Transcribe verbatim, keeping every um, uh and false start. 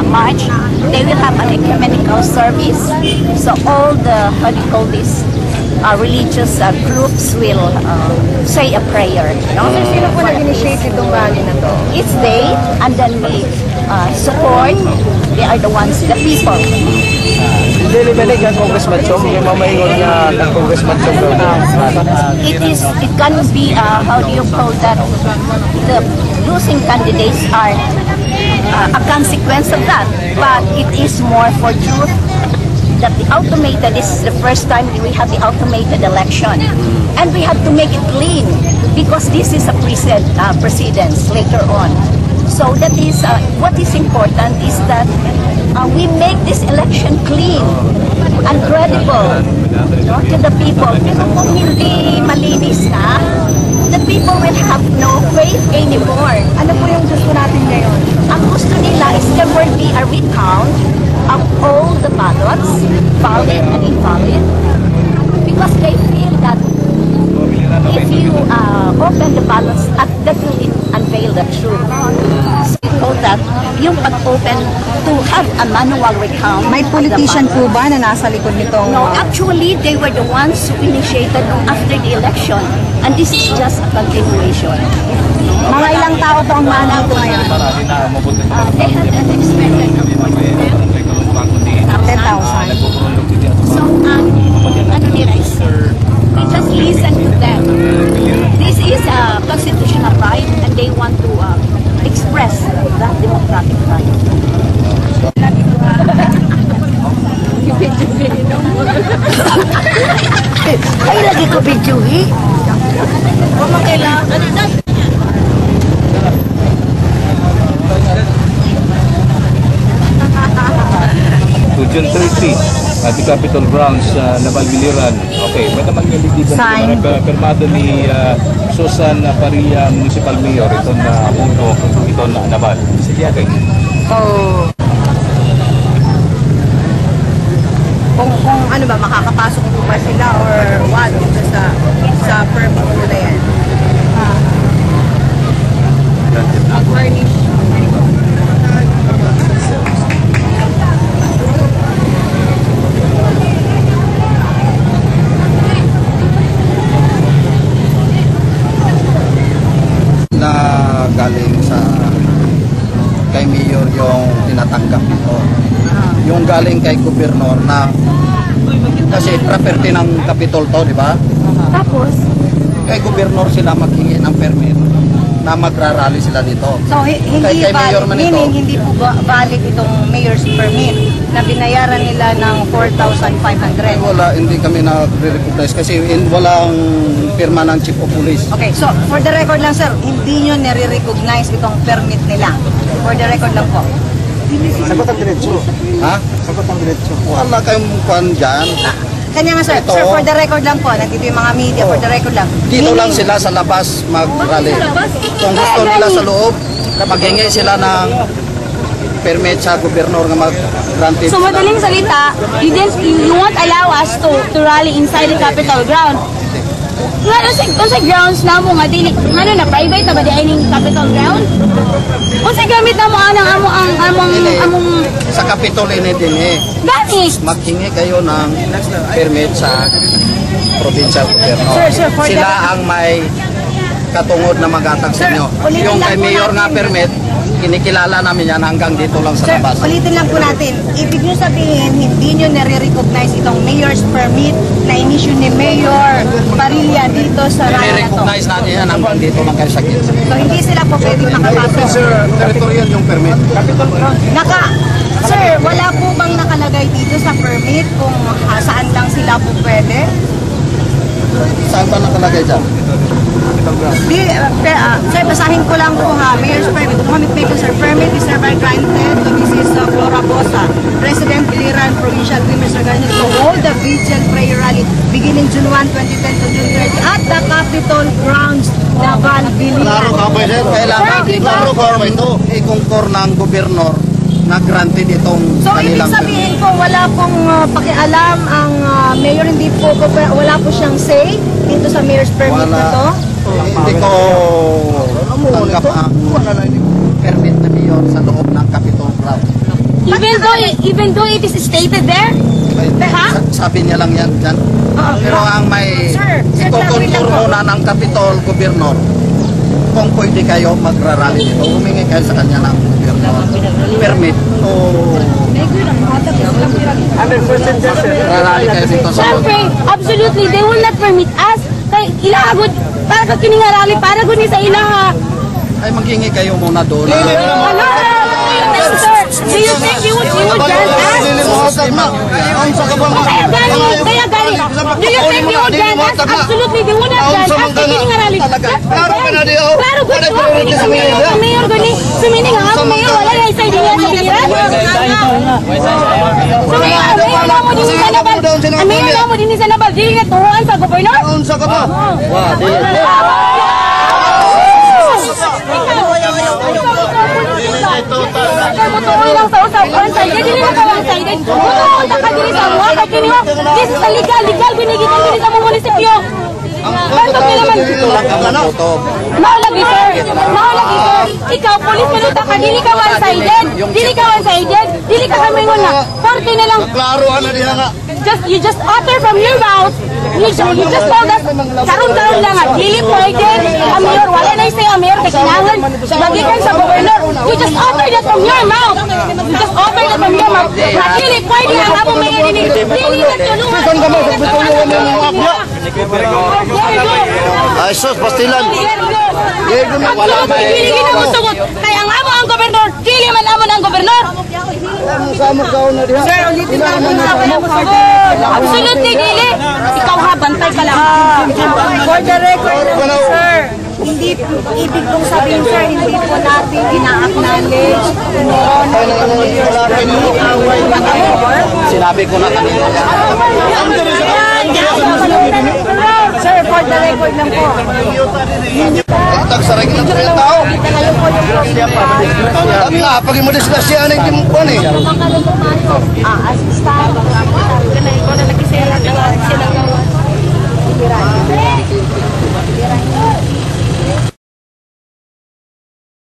uh, march, they will have an ecumenical service. So all the, how do you call this, uh, religious uh, groups will uh, say a prayer. No? So, sino po nag-initiate itong rally na to? It's they, and then we uh, support. They are the ones, the people. Dili ba ni Congressman Chong, yung mamaingon nga ng Congressman Chong It is, it can be, uh, how do you call that, the losing candidates are uh, a consequence of that, but it is more for truth that the automated, this is the first time we have the automated election, and we have to make it clean because this is a precedent, uh, precedence later on. So that is, uh, what is important is that uh, we make this election clean and credible, no, to the people. Pero kung hindi malinis na, the people will have no faith anymore. Ano po yung gusto natin ngayon? Ang gusto nila is there will be a recount of all the ballots, valid and invalid, because they feel that if you uh, open the ballots, uh, that will unveil the truth. So we call that yung pag-open to have a manual recount. May politician po ba na nasa likod nitong... No, actually, they were the ones who initiated after the election, and this is just a continuation. Mga ilang tao po ang maano ito ngayon? Uh, they had an expected ten thousand. So, um, ano nila is, they just listen to them. This is a constitutional right, and they want to uh, express that democratic right. Ay, lagi ko videohi. Mama, kailangan. To June thirtieth at the Capitol Grounds sa uh, Naval Biliran. Okay, may naman yung lidigan na permado ni uh, Susan Paria, Municipal Mayor, ito na punto, ito na Naval. Sige, okay. So, kung, kung ano ba, makakapasok po ba sila or what dito sa, sa permit nila yan? Mag-furnish. na galing sa kay Mayor yung tinatanggap nito. Yung galing kay Gobernador na kasi property ng Capitol to, di ba? Tapos, Kay Gobernador sila maghingi ng permit na magrarally sila dito. so hi- hindi Kay- kay Mayor valid, man meaning ito. hindi po ba- valid itong mayor's permit na binayaran nila ng four thousand five hundred. Ay, wala, hindi kami na-recognize kasi in, walang pirma ng Chief of Police. Okay, so for the record lang sir, hindi nyo nare-recognize itong permit nila. For the record lang po. Sagot ang diretso. Ha? Sagot ang diretso. Wala kayong kwan dyan. Kanya nga sir, Ito. sir, for the record lang po, nandito yung mga media, for the record lang. Dito Meaning- lang sila sa labas mag-rally. Kung gusto nila sa loob, maghingi sila ng permit sa gobernador nga mag-granted So madaling salita, you didn't, you, you won't allow us to to rally inside the Capitol ground. Nga no sa kung sa grounds na mo nga dili ano na private na ba di ning Capitol ground? Kung sa gamit na mo anang amo ang among among sa Capitol ini din eh. gani. Maghingi kayo ng permit sa provincial governor. Sir, sir, for Sila the- ang may katungod na mag-atag sa inyo. ulitin Yung lang kay po mayor nga natin. permit, kinikilala namin yan hanggang dito lang sa Sir, labas. ulitin lang po natin. Ibig nyo sabihin, hindi nyo nare-recognize itong mayor's permit na inisyu ni Mayor Parilla dito sa rally na to. I-recognize natin yan hanggang dito lang kayo sa gilid. So hindi sila po pwedeng makapasok. territorial yung permit. Naka, sir, wala po bang nakalagay dito sa permit kung ha, saan lang sila po pwede? Saan ba nakalagay dyan? Di, uh, pe, uh, sir, basahin ko lang po ha. Mayor's permit. Comment maker, sir. Permit is hereby granted to Missus Flora Bosa, President Biliran Provincial Women's Organization to hold the vigil prayer rally beginning June first, twenty ten to June thirtieth at the Capitol Grounds, Naval Biliran. Kailangan Sir, diba? i-concur ito. I-concur ng gobernador na granted itong So, ibig kanilang sabihin po, wala pong uh, pakialam ang uh, mayor, hindi po, wala po siyang say dito sa mayor's permit na to? Hindi ko tanggap ang permit na mayor sa loob ng Capitol Ground. Even though, even though it is stated there, ha? Sa- Sabi niya lang yan dyan. Pero ang may Sir, sir, ikukontur muna ng Capitol Gobernador kung pwede kayo magrarally dito. Humingi kayo sa kanya ng Gobernador permit to rarally kayo dito sa Siyempre, absolutely, they will not permit us. Kay ilahagod, para ka kiningarali, para gud ni sa ilaha. ay maghingi kayo muna doon. Ano? Sir, do you think you would, you would grant us? Kaya gani, kaya gani. Do you think you would grant us? Absolutely, they would not grant us. Kaya kiningarali. Klaro ba na di o? Klaro ba ito? Sa mayor gani. Sumining nga ako mayor, wala na isa din yan sa biran. So mayor, mayor na mo din sa nabal. Ang mayor na mo din sa nabal. Dili nga tuhuan sa gobernador. Unsa ka ba? Wa, dili. Mutuoy lang sa usap one-sided, dili na ka one-sided. Mutuoy ka dili sa mga kagini mo. This is illegal, legal binigitan dili sa mga munisipyo. Bato ka naman. Mao lagi sir, mao lagi sir. Ikaw pulis maluta ka, dili ka one-sided, dili ka one-sided, dili ka kamingon na. Forte na lang. Klaro ana diha nga. Just you just utter from your mouth. You just, you just told us karon-karon lang nga dili pwede ang mayor wala na say ang mayor kay kinahanglan bagikan sa gobernador. You just utter that from your mouth. You just utter that from your mouth. Na dili pwede ang among mayor ini dili na tulungan. Kan kamo sa bitulungan ng apya. Ay sus pastilan. Diego na wala ba. Dili gina mo sugot. Kaya ang amo ang gobernador, dili man amo ang gobernador. Sir, ulitin namin na Absolutely dili. Ikaw ha, bantay ka lang. For the record, sir, hindi ibig kong sabihin, sir, hindi po natin ina-acknowledge Sinabi ko na kanina. Sir, for the record lang po. Tagsaray ng mga tao. At nga, pag mo diskusyon ng timpon eh. Ah, assistant. Ikaw na nag-isela.